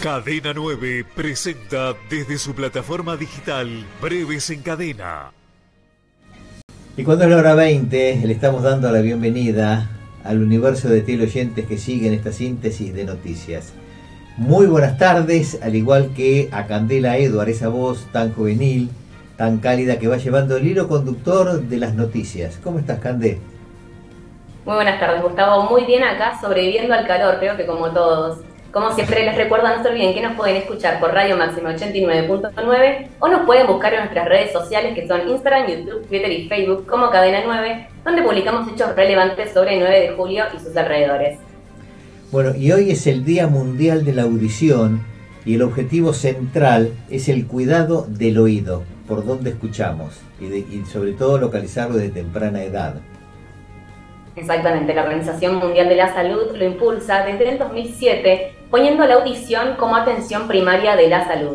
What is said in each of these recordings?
Cadena 9 presenta desde su plataforma digital Breves en Cadena. Y cuando es la hora 20, le estamos dando la bienvenida al universo de teleoyentes que siguen esta síntesis de noticias. Muy buenas tardes, al igual que a Candela Edward, esa voz tan juvenil, tan cálida que va llevando el hilo conductor de las noticias. ¿Cómo estás, Candé? Muy buenas tardes, Gustavo. Muy bien acá, sobreviviendo al calor, creo que como todos. Como siempre les recuerdo, no se olviden que nos pueden escuchar por Radio Máxima 89.9 o nos pueden buscar en nuestras redes sociales que son Instagram, YouTube, Twitter y Facebook como Cadena 9, donde publicamos hechos relevantes sobre el 9 de julio y sus alrededores. Bueno, y hoy es el Día Mundial de la Audición y el objetivo central es el cuidado del oído, por donde escuchamos y sobre todo localizarlo de temprana edad. Exactamente, la Organización Mundial de la Salud lo impulsa desde el 2007, poniendo la audición como atención primaria de la salud.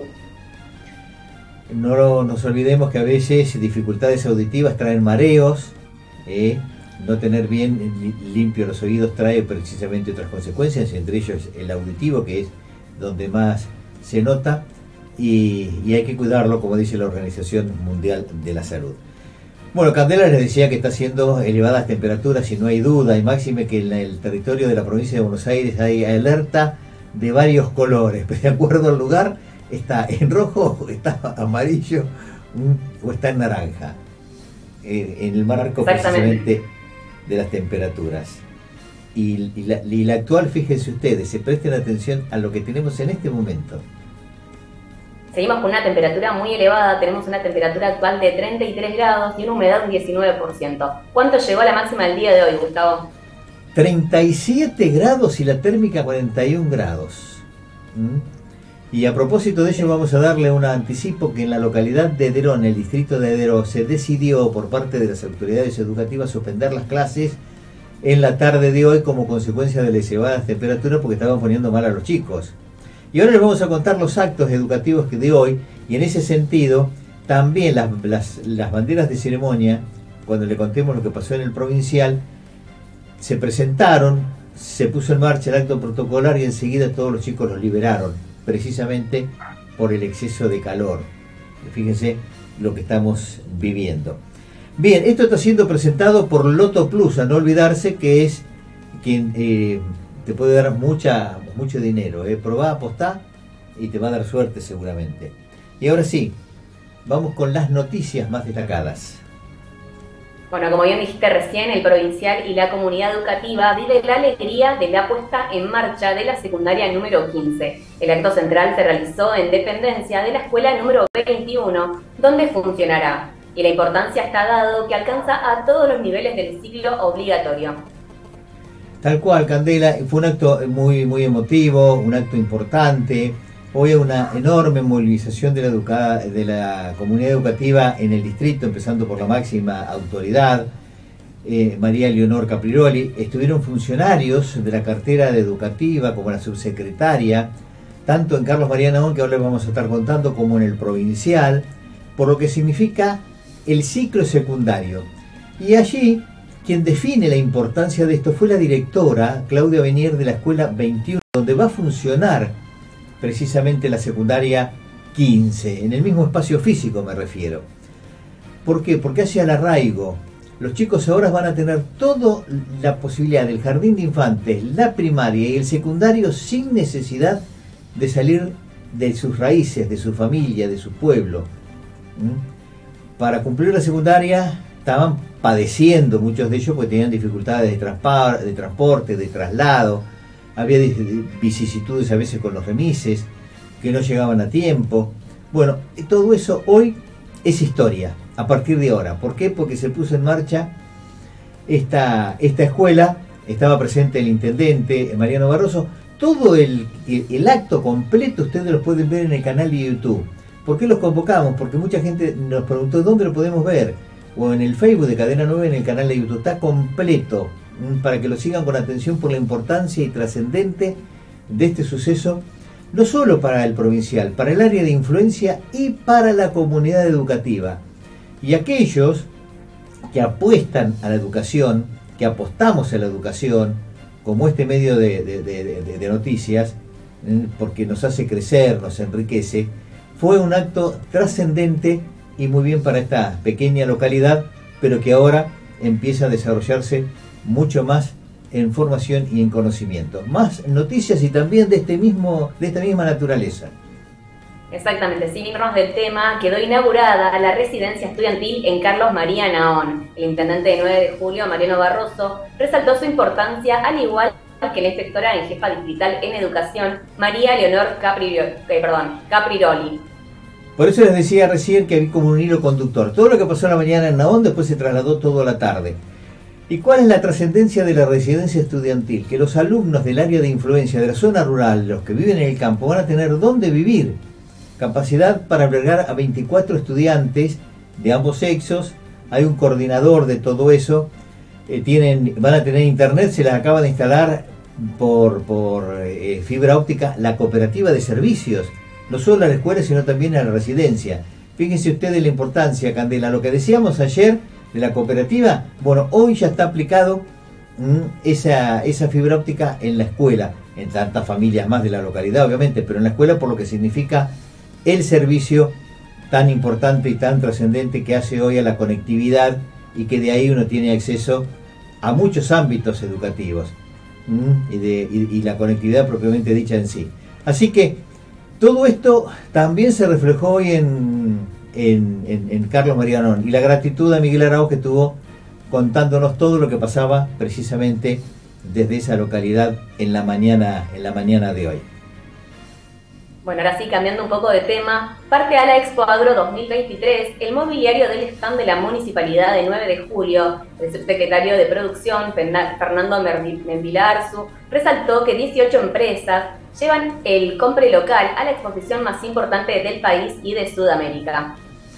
No nos olvidemos que a veces dificultades auditivas traen mareos, no tener bien limpios los oídos trae precisamente otras consecuencias, entre ellos el auditivo, que es donde más se nota, y hay que cuidarlo, como dice la Organización Mundial de la Salud. Bueno, Candela les decía que está haciendo elevadas temperaturas y no hay duda, y máxime que en el territorio de la provincia de Buenos Aires hay alerta de varios colores, de acuerdo al lugar, está en rojo, está amarillo o está en naranja, en el marco precisamente de las temperaturas. Y la actual, fíjense ustedes, se presten atención a lo que tenemos en este momento. Seguimos con una temperatura muy elevada, tenemos una temperatura actual de 33 grados y una humedad de un 19%. ¿Cuánto llegó a la máxima el día de hoy, Gustavo? 37 grados y la térmica 41 grados. Y a propósito de ello vamos a darle un anticipo que en la localidad de Ederó, en el distrito de Ederó, se decidió por parte de las autoridades educativas suspender las clases en la tarde de hoy como consecuencia de las elevadas temperaturas porque estaban poniendo mal a los chicos. Y ahora les vamos a contar los actos educativos de hoy, y en ese sentido también las banderas de ceremonia, cuando le contemos lo que pasó en el provincial, se presentaron, se puso en marcha el acto protocolar y enseguida todos los chicos los liberaron, precisamente por el exceso de calor. Fíjense lo que estamos viviendo. Bien, esto está siendo presentado por Loto Plus, a no olvidarse que es quien te puede dar mucho dinero. Probá, apostá y te va a dar suerte seguramente. Y ahora sí, vamos con las noticias más destacadas. Bueno, como bien dijiste recién, el provincial y la comunidad educativa vive la alegría de la puesta en marcha de la secundaria número 15. El acto central se realizó en dependencia de la escuela número 21, donde funcionará. Y la importancia está dado que alcanza a todos los niveles del ciclo obligatorio. Tal cual, Candela, fue un acto muy emotivo, un acto importante. Hoy hay una enorme movilización de la comunidad educativa en el distrito, empezando por la máxima autoridad, María Leonor Capriroli. Estuvieron funcionarios de la cartera educativa, como la subsecretaria, tanto en Carlos María Naón, que ahora les vamos a estar contando, como en el provincial, por lo que significa el ciclo secundario. Y allí, quien define la importancia de esto fue la directora Claudia Benier de la Escuela 21, donde va a funcionar precisamente la secundaria 15, en el mismo espacio físico me refiero. ¿Por qué? Porque hacia el arraigo. Los chicos ahora van a tener toda la posibilidad del jardín de infantes, la primaria y el secundario sin necesidad de salir de sus raíces, de su familia, de su pueblo. Para cumplir la secundaria estaban padeciendo muchos de ellos porque tenían dificultades de transporte, de traslado, había vicisitudes a veces con los remises, que no llegaban a tiempo. Bueno, todo eso hoy es historia, a partir de ahora. ¿Por qué? Porque se puso en marcha esta escuela, estaba presente el intendente Mariano Barroso, todo el acto completo ustedes lo pueden ver en el canal de YouTube. ¿Por qué los convocamos? Porque mucha gente nos preguntó dónde lo podemos ver, o en el Facebook de Cadena 9, en el canal de YouTube, está completo, para que lo sigan con atención por la importancia y trascendente de este suceso, no solo para el provincial, para el área de influencia y para la comunidad educativa. Y aquellos que apuestan a la educación, que apostamos a la educación, como este medio de noticias, porque nos hace crecer, nos enriquece, fue un acto trascendente y muy bien para esta pequeña localidad, pero que ahora empieza a desarrollarse mucho más en formación y en conocimiento. Más noticias y también de esta misma naturaleza. Exactamente, sin irnos del tema, quedó inaugurada la residencia estudiantil en Carlos María Naón. El intendente de 9 de julio, Mariano Barroso, resaltó su importancia, al igual que la inspectora en jefa distrital en educación, María Leonor Capriroli. Por eso les decía recién que había como un hilo conductor. Todo lo que pasó en la mañana en Naón después se trasladó todo a la tarde. ¿Y cuál es la trascendencia de la residencia estudiantil? Que los alumnos del área de influencia de la zona rural, los que viven en el campo, van a tener dónde vivir. Capacidad para albergar a 24 estudiantes de ambos sexos. Hay un coordinador de todo eso. Van a tener internet, se las acaba de instalar por fibra óptica la cooperativa de servicios, no solo a la escuela sino también a la residencia. Fíjense ustedes la importancia, Candela, lo que decíamos ayer de la cooperativa, bueno, hoy ya está aplicado esa fibra óptica en la escuela, en tantas familias más de la localidad obviamente, pero en la escuela por lo que significa el servicio tan importante y tan trascendente que hace hoy a la conectividad y que de ahí uno tiene acceso a muchos ámbitos educativos y la conectividad propiamente dicha en sí. Así que todo esto también se reflejó hoy en Carlos María Naón, y la gratitud a Miguel Arauz, que estuvo contándonos todo lo que pasaba precisamente desde esa localidad en la mañana de hoy. Bueno, ahora sí, cambiando un poco de tema, parte a la Expo Agro 2023, el mobiliario del stand de la Municipalidad de 9 de julio. El subsecretario de Producción, Fernando Mendilarzu, resaltó que 18 empresas llevan el compre local a la exposición más importante del país y de Sudamérica.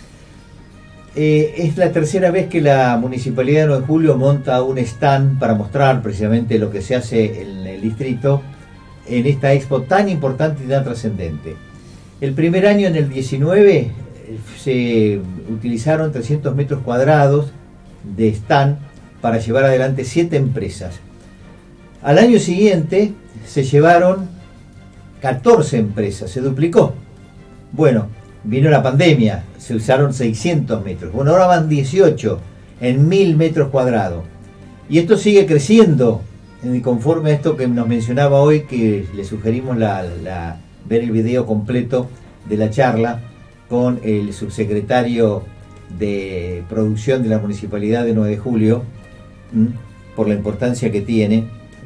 Es la tercera vez que la Municipalidad de 9 de julio monta un stand para mostrar precisamente lo que se hace en el distrito en esta expo tan importante y tan trascendente. El primer año, en el 19, se utilizaron 300 metros cuadrados de stand para llevar adelante 7 empresas. Al año siguiente se llevaron 14 empresas, se duplicó. Bueno, vino la pandemia, se usaron 600 metros. Bueno, ahora van 18 en 1000 metros cuadrados. Y esto sigue creciendo. Conforme a esto que nos mencionaba hoy, que le sugerimos ver el video completo de la charla con el subsecretario de Producción de la Municipalidad de 9 de julio, por la importancia que tiene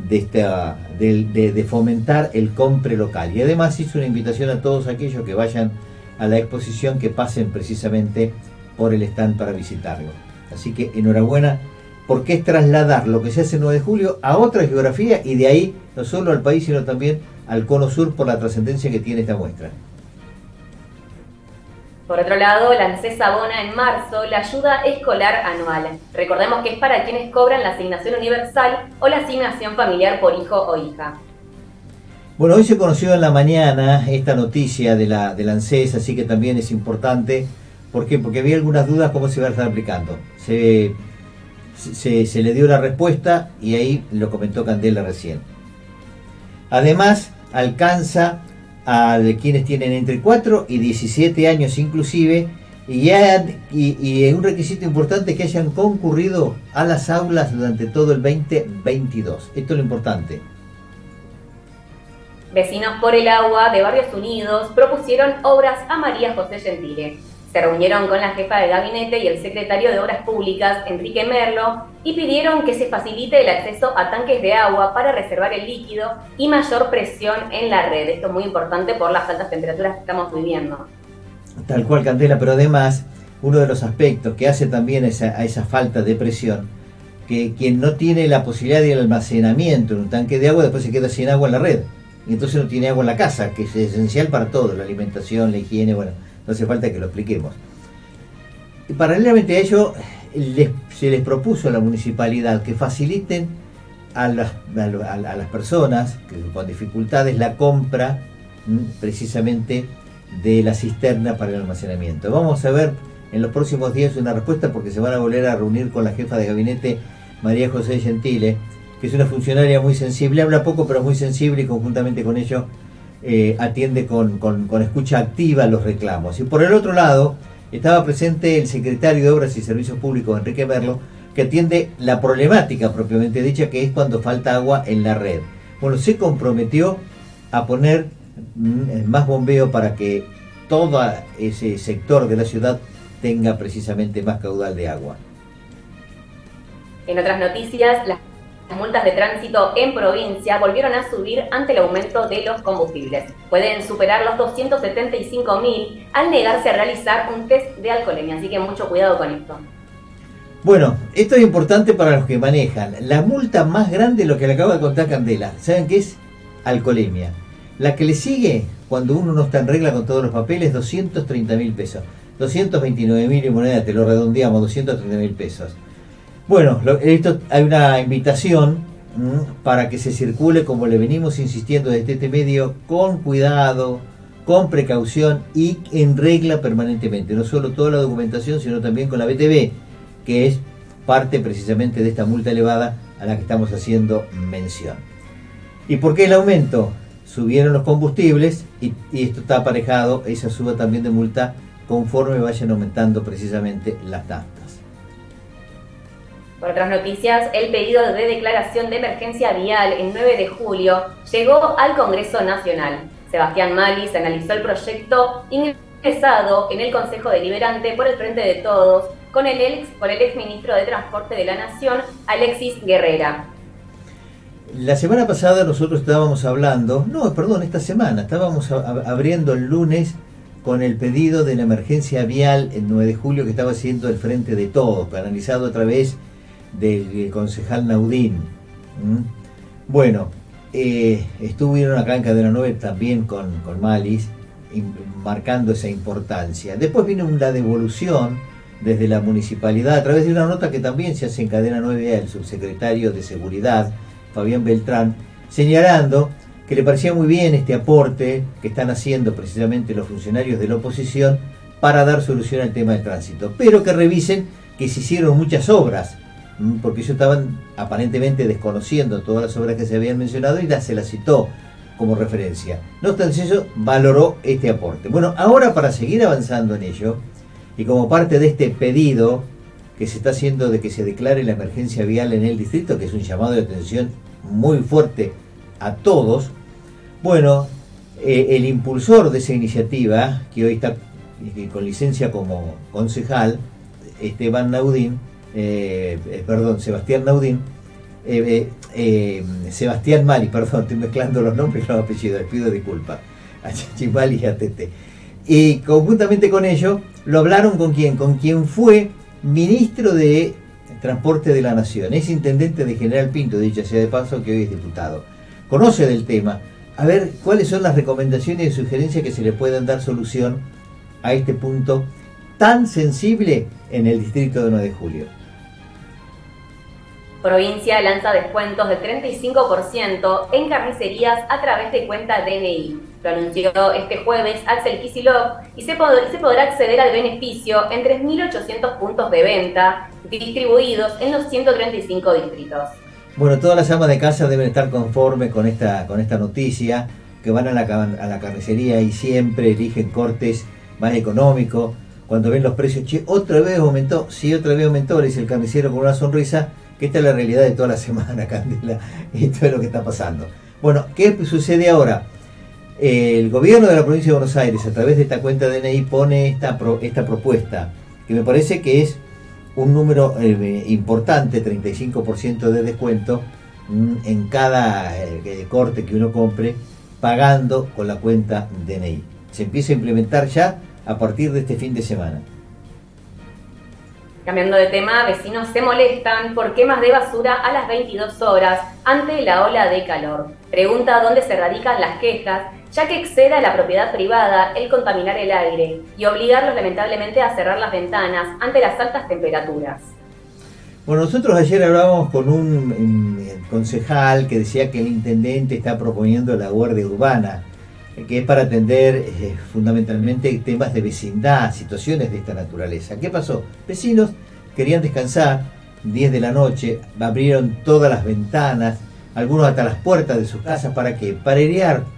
de fomentar el compre local. Y además hizo una invitación a todos aquellos que vayan a la exposición, que pasen precisamente por el stand para visitarlo. Así que enhorabuena, porque es trasladar lo que se hace en 9 de julio a otra geografía y de ahí no solo al país sino también al cono sur por la trascendencia que tiene esta muestra. Por otro lado, la ANSES abona en marzo la ayuda escolar anual. Recordemos que es para quienes cobran la asignación universal o la asignación familiar por hijo o hija. Bueno, hoy se conoció en la mañana esta noticia de la ANSES, así que también es importante. ¿Por qué? Porque había algunas dudas cómo se va a estar aplicando. Se le dio la respuesta y ahí lo comentó Candela recién. Además, alcanza a quienes tienen entre 4 y 17 años inclusive, y un requisito importante, que hayan concurrido a las aulas durante todo el 2022. Esto es lo importante. Vecinos por el Agua de Barrios Unidos propusieron obras a María José Gentile. Se reunieron con la jefa de gabinete y el secretario de Obras Públicas, Enrique Merlo, y pidieron que se facilite el acceso a tanques de agua para reservar el líquido y mayor presión en la red. Esto es muy importante por las altas temperaturas que estamos viviendo. Tal cual, Candela, pero además uno de los aspectos que hace también a esa falta de presión, que quien no tiene la posibilidad del almacenamiento en un tanque de agua después se queda sin agua en la red, y entonces no tiene agua en la casa, que es esencial para todo, la alimentación, la higiene, bueno, no hace falta que lo expliquemos. Y paralelamente a ello, se les propuso a la municipalidad que faciliten a las personas con dificultades la compra precisamente de la cisterna para el almacenamiento. Vamos a ver en los próximos días una respuesta, porque se van a volver a reunir con la jefa de gabinete, María José Gentile, que es una funcionaria muy sensible, habla poco pero muy sensible, y conjuntamente con ello atiende con escucha activa los reclamos. Y por el otro lado, estaba presente el secretario de Obras y Servicios Públicos, Enrique Merlo, que atiende la problemática propiamente dicha, que es cuando falta agua en la red. Bueno, se comprometió a poner más bombeo para que todo ese sector de la ciudad tenga precisamente más caudal de agua. En otras noticias, las multas de tránsito en provincia volvieron a subir ante el aumento de los combustibles. Pueden superar los 275.000 al negarse a realizar un test de alcoholemia, así que mucho cuidado con esto. Bueno, esto es importante para los que manejan. La multa más grande, lo que le acabo de contar Candela, ¿saben qué es? Alcoholemia. La que le sigue, cuando uno no está en regla con todos los papeles, 230.000 pesos. 229.000 y moneda, te lo redondeamos, 230.000 pesos. Bueno, esto hay una invitación para que se circule, como le venimos insistiendo desde este medio, con cuidado, con precaución y en regla permanentemente. No solo toda la documentación, sino también con la BTV, que es parte precisamente de esta multa elevada a la que estamos haciendo mención. ¿Y por qué el aumento? Subieron los combustibles y esto está aparejado, esa suba también de multa, conforme vayan aumentando precisamente las naftas. Por otras noticias, el pedido de declaración de emergencia vial el 9 de julio llegó al Congreso Nacional. Sebastián Malis analizó el proyecto ingresado en el Consejo Deliberante por el Frente de Todos con el ex ministro de Transporte de la Nación, Alexis Guerrera. La semana pasada nosotros estábamos hablando, esta semana, estábamos abriendo el lunes con el pedido de la emergencia vial el 9 de julio que estaba haciendo el Frente de Todos, analizado a través del concejal Naudín. Bueno, estuvieron acá en Cadena 9 también con Malis, marcando esa importancia. Después vino la devolución desde la municipalidad a través de una nota que también se hace en Cadena 9 al subsecretario de Seguridad, Fabián Beltrán, señalando que le parecía muy bien este aporte que están haciendo precisamente los funcionarios de la oposición para dar solución al tema del tránsito, pero que revisen que se hicieron muchas obras, porque ellos estaban aparentemente desconociendo todas las obras que se habían mencionado y se las citó como referencia. No obstante eso, valoró este aporte. Bueno, ahora para seguir avanzando en ello, y como parte de este pedido que se está haciendo de que se declare la emergencia vial en el distrito, que es un llamado de atención muy fuerte a todos, bueno, el impulsor de esa iniciativa, que hoy está con licencia como concejal, Sebastián Naudín, Sebastián Mali, perdón, estoy mezclando los nombres y los apellidos, les pido disculpas, a Chachimali y a Tete. Y conjuntamente con ello, lo hablaron con quién, con quien fue ministro de Transporte de la Nación, es intendente de General Pinto, dicho sea de paso, que hoy es diputado. Conoce del tema. A ver, ¿cuáles son las recomendaciones y sugerencias que se le pueden dar solución a este punto tan sensible en el distrito de 9 de julio? Provincia lanza descuentos del 35% en carnicerías a través de cuenta DNI. Lo anunció este jueves Axel Kicillof y se podrá acceder al beneficio en 3.800 puntos de venta distribuidos en los 135 distritos. Bueno, todas las amas de casa deben estar conformes con esta noticia, que van a la carnicería y siempre eligen cortes más económicos. Cuando ven los precios, che, otra vez aumentó, sí, otra vez aumentó, le dice el carnicero con una sonrisa, que esta es la realidad de toda la semana, Candela, y esto es lo que está pasando. Bueno, ¿qué sucede ahora? El gobierno de la provincia de Buenos Aires, a través de esta cuenta DNI, pone esta propuesta, que me parece que es un número importante, 35% de descuento en cada corte que uno compre, pagando con la cuenta DNI. Se empieza a implementar ya a partir de este fin de semana. Cambiando de tema, vecinos se molestan por quemas de basura a las 22 horas ante la ola de calor. Pregunta dónde se radican las quejas, ya que exceda a la propiedad privada el contaminar el aire y obligarlos lamentablemente a cerrar las ventanas ante las altas temperaturas. Bueno, nosotros ayer hablábamos con un concejal que decía que el intendente está proponiendo la guardia urbana, que es para atender fundamentalmente temas de vecindad, situaciones de esta naturaleza. ¿Qué pasó? Vecinos querían descansar, 10 de la noche, abrieron todas las ventanas, algunos hasta las puertas de sus casas, ¿para qué? Para airear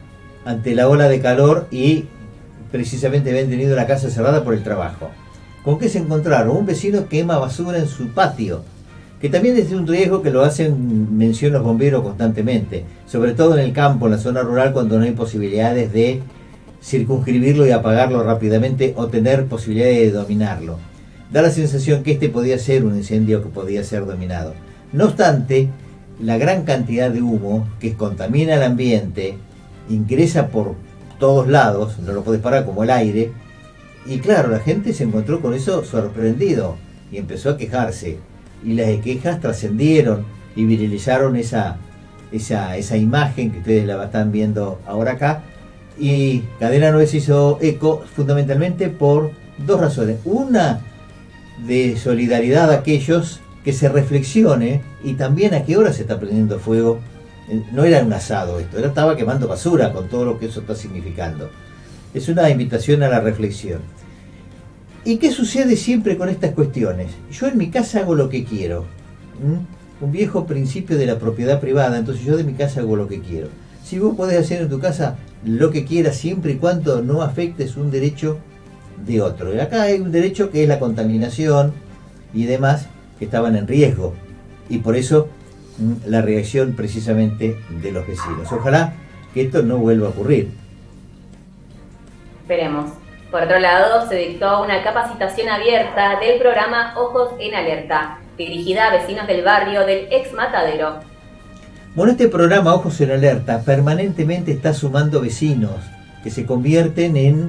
ante la ola de calor y precisamente habían tenido la casa cerrada por el trabajo. ¿Con qué se encontraron? Un vecino quema basura en su patio, que también es un riesgo que lo hacen mención los bomberos constantemente, sobre todo en el campo, en la zona rural, cuando no hay posibilidades de circunscribirlo y apagarlo rápidamente o tener posibilidades de dominarlo. Da la sensación que este podía ser un incendio que podía ser dominado. No obstante, la gran cantidad de humo que contamina el ambiente ingresa por todos lados, no lo puedes parar como el aire, y claro, la gente se encontró con eso sorprendido y empezó a quejarse, y las quejas trascendieron y viralizaron esa imagen que ustedes la están viendo ahora acá, y Cadena 9 se hizo eco fundamentalmente por dos razones. Una, de solidaridad a aquellos, que se reflexione, y también a qué hora se está prendiendo fuego. No era un asado esto, estaba quemando basura con todo lo que eso está significando. Es una invitación a la reflexión. ¿Y qué sucede siempre con estas cuestiones? Yo en mi casa hago lo que quiero. Un viejo principio de la propiedad privada, entonces yo de mi casa hago lo que quiero. Si vos podés hacer en tu casa lo que quieras siempre y cuando no afectes un derecho de otro. Y acá hay un derecho que es la contaminación y demás que estaban en riesgo. Y por eso la reacción precisamente de los vecinos. Ojalá que esto no vuelva a ocurrir. Esperemos. Por otro lado, se dictó una capacitación abierta del programa Ojos en Alerta, dirigida a vecinos del barrio del ex Matadero. Bueno, este programa Ojos en Alerta permanentemente está sumando vecinos que se convierten en,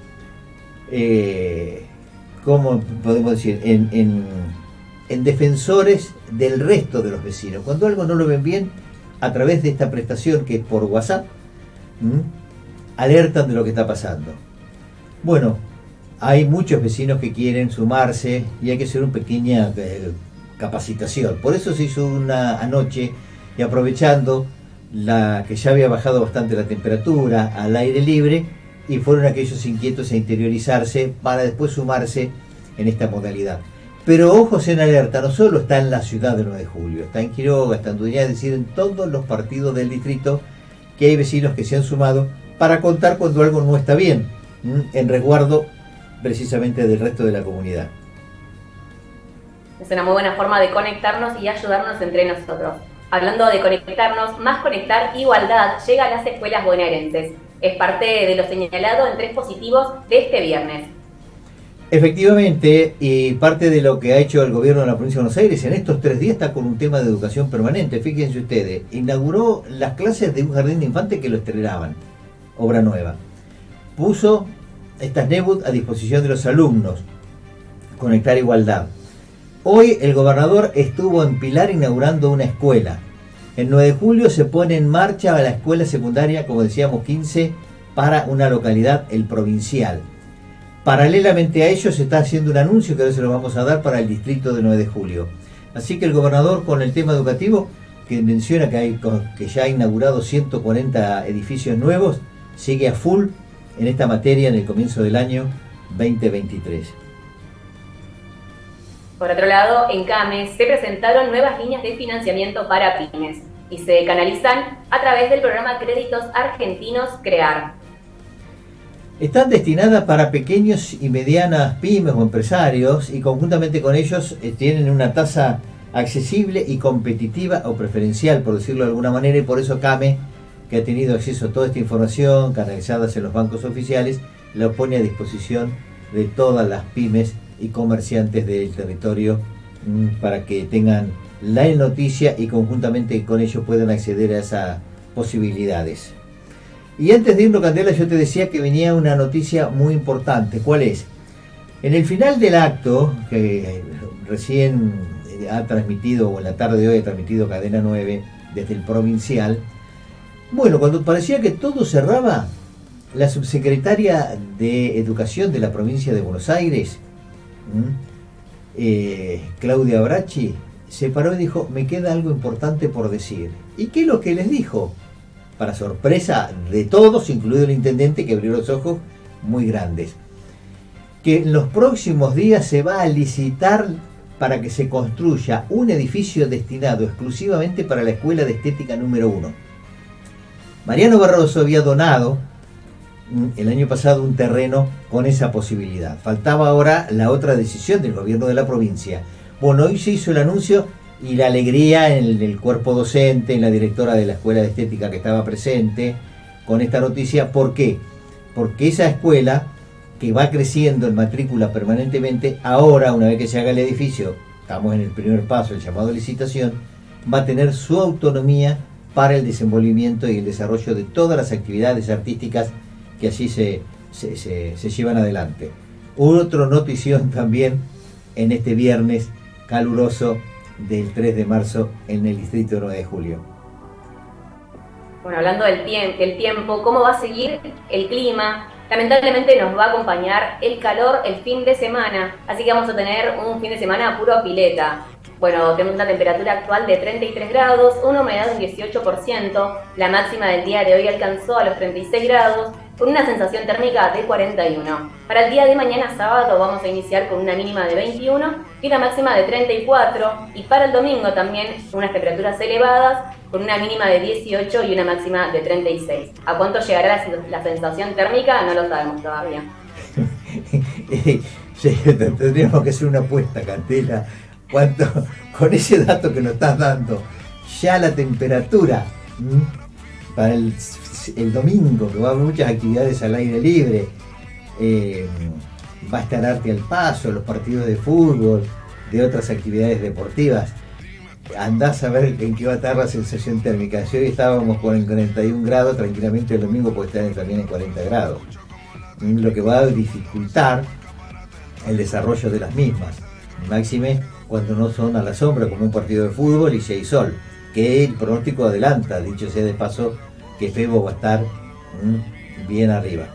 ¿cómo podemos decir? En defensores del resto de los vecinos. Cuando algo no lo ven bien, a través de esta prestación que es por WhatsApp, alertan de lo que está pasando. Bueno, hay muchos vecinos que quieren sumarse y hay que hacer una pequeña capacitación. Por eso se hizo una anoche, y aprovechando que ya había bajado bastante la temperatura al aire libre, y fueron aquellos inquietos a interiorizarse para después sumarse en esta modalidad. Pero Ojos en Alerta no solo está en la ciudad de 9 de julio, está en Quiroga, está en Duñá, es decir, en todos los partidos del distrito, que hay vecinos que se han sumado para contar cuando algo no está bien, en resguardo precisamente del resto de la comunidad. Es una muy buena forma de conectarnos y ayudarnos entre nosotros. Hablando de conectarnos, Más Conectar Igualdad llega a las escuelas bonaerenses. Es parte de lo señalado en 3 positivos de este viernes. Efectivamente, y parte de lo que ha hecho el gobierno de la provincia de Buenos Aires en estos 3 días está con un tema de educación permanente. Fíjense ustedes, inauguró las clases de un jardín de infantes que lo estrenaban, obra nueva. Puso estas NEBUT a disposición de los alumnos, Conectar Igualdad. Hoy el gobernador estuvo en Pilar inaugurando una escuela. El 9 de julio se pone en marcha la escuela secundaria, como decíamos, 15, para una localidad, el Provincial. Paralelamente a ello se está haciendo un anuncio que ahora se lo vamos a dar para el distrito de 9 de julio. Así que el gobernador, con el tema educativo, que menciona que ya ha inaugurado 140 edificios nuevos, sigue a full en esta materia en el comienzo del año 2023. Por otro lado, en CAMES se presentaron nuevas líneas de financiamiento para pymes y se canalizan a través del programa Créditos Argentinos CREAR. Están destinadas para pequeños y medianas pymes o empresarios, y conjuntamente con ellos tienen una tasa accesible y competitiva o preferencial, por decirlo de alguna manera, y por eso CAME, que ha tenido acceso a toda esta información canalizadas en los bancos oficiales, lo pone a disposición de todas las pymes y comerciantes del territorio para que tengan la noticia y conjuntamente con ellos puedan acceder a esas posibilidades. Y antes de irnos, Candela, yo te decía que venía una noticia muy importante. ¿Cuál es? En el final del acto, que recién ha transmitido, o en la tarde de hoy ha transmitido Cadena 9 desde el Provincial, bueno, cuando parecía que todo cerraba, la subsecretaria de Educación de la provincia de Buenos Aires, Claudia Bracci, se paró y dijo: me queda algo importante por decir. ¿Y qué es lo que les dijo? Para sorpresa de todos, incluido el intendente, que abrió los ojos muy grandes, que en los próximos días se va a licitar para que se construya un edificio destinado exclusivamente para la Escuela de Estética número 1. Mariano Barroso había donado el año pasado un terreno con esa posibilidad. Faltaba ahora la otra decisión del gobierno de la provincia. Bueno, hoy se hizo el anuncio y la alegría en el cuerpo docente, en la directora de la Escuela de Estética que estaba presente con esta noticia. ¿Por qué? Porque esa escuela, que va creciendo en matrícula permanentemente, ahora, una vez que se haga el edificio, estamos en el primer paso, el llamado licitación, va a tener su autonomía para el desenvolvimiento y el desarrollo de todas las actividades artísticas que allí se llevan adelante. Otro notición también en este viernes caluroso del 3 de marzo en el distrito 9 de julio. Bueno, hablando del tiempo, ¿cómo va a seguir el clima? Lamentablemente nos va a acompañar el calor el fin de semana, así que vamos a tener un fin de semana puro pileta. Bueno, tenemos una temperatura actual de 33 grados, una humedad del 18%, la máxima del día de hoy alcanzó a los 36 grados, con una sensación térmica de 41. Para el día de mañana sábado vamos a iniciar con una mínima de 21 y una máxima de 34, y para el domingo también unas temperaturas elevadas, con una mínima de 18 y una máxima de 36. ¿A cuánto llegará la sensación térmica? No lo sabemos todavía. Sí, tendríamos que hacer una apuesta, Candela. ¿Cuánto, con ese dato que nos estás dando, ya la temperatura para el domingo, que va a haber muchas actividades al aire libre, va a estar Arte al Paso, los partidos de fútbol, de otras actividades deportivas? Andás a ver en qué va a estar la sensación térmica. Si hoy estábamos con el 41 grados, tranquilamente el domingo puede estar también en 40 grados, lo que va a dificultar el desarrollo de las mismas, máxime cuando no son a la sombra, como un partido de fútbol y si hay sol, que el pronóstico adelanta, dicho sea de paso, que Febo va a estar bien arriba.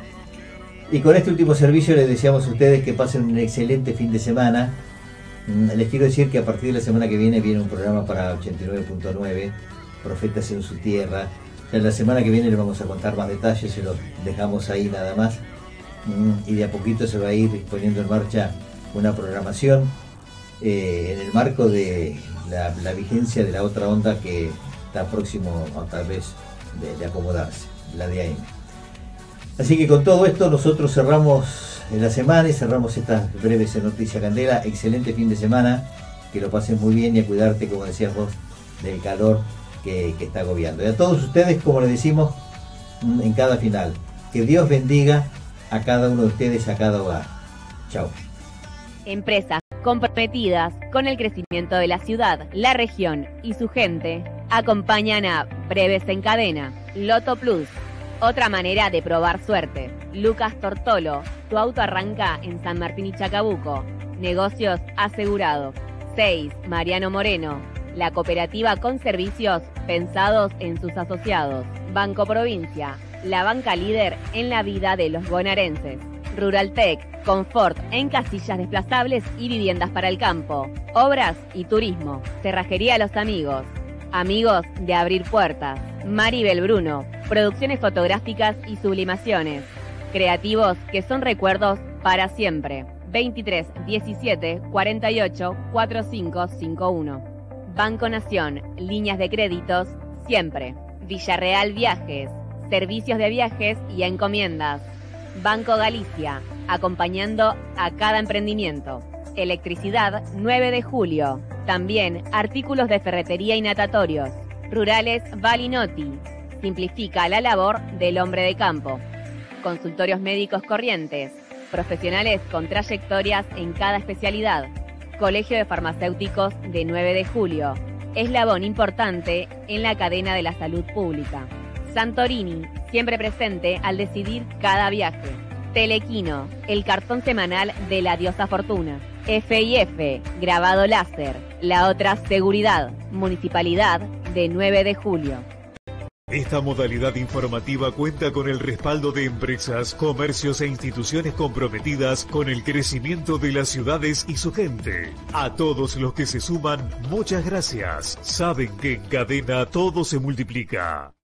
Y con este último servicio les deseamos a ustedes que pasen un excelente fin de semana. Les quiero decir que a partir de la semana que viene un programa para 89.9, Profetas en su Tierra. Ya la semana que viene les vamos a contar más detalles, se los dejamos ahí nada más. Y de a poquito se va a ir poniendo en marcha una programación en el marco de la vigencia de la otra onda que está próximo a tal vez de acomodarse, la de AM. Así que con todo esto nosotros cerramos la semana y cerramos estas breves noticias, Candela. Excelente fin de semana, que lo pasen muy bien y a cuidarte, como decías vos, del calor que está agobiando. Y a todos ustedes, como les decimos en cada final, que Dios bendiga a cada uno de ustedes, a cada hogar. Chao. Empresas comprometidas con el crecimiento de la ciudad, la región y su gente acompañan a Breves en Cadena, Loto Plus, otra manera de probar suerte. Lucas Tortolo, tu auto arranca en San Martín y Chacabuco. Negocios asegurados. 6. Mariano Moreno, la cooperativa con servicios pensados en sus asociados. Banco Provincia, la banca líder en la vida de los bonaerenses. Ruraltec, confort en casillas desplazables y viviendas para el campo. Obras y turismo. Cerrajería Los Amigos. Amigos de abrir puertas. Maribel Bruno, producciones fotográficas y sublimaciones. Creativos que son recuerdos para siempre. 23 17 48 4551. Banco Nación, líneas de créditos siempre. Villarreal Viajes, servicios de viajes y encomiendas. Banco Galicia, acompañando a cada emprendimiento. Electricidad 9 de julio. También artículos de ferretería y natatorios. Rurales Balinotti, simplifica la labor del hombre de campo. Consultorios médicos Corrientes, profesionales con trayectorias en cada especialidad. Colegio de Farmacéuticos de 9 de julio, eslabón importante en la cadena de la salud pública. Santorini, siempre presente al decidir cada viaje. Telequino, el cartón semanal de la diosa Fortuna. F&F, grabado láser, la otra seguridad, Municipalidad de 9 de julio. Esta modalidad informativa cuenta con el respaldo de empresas, comercios e instituciones comprometidas con el crecimiento de las ciudades y su gente. A todos los que se suman, muchas gracias. Saben que en cadena todo se multiplica.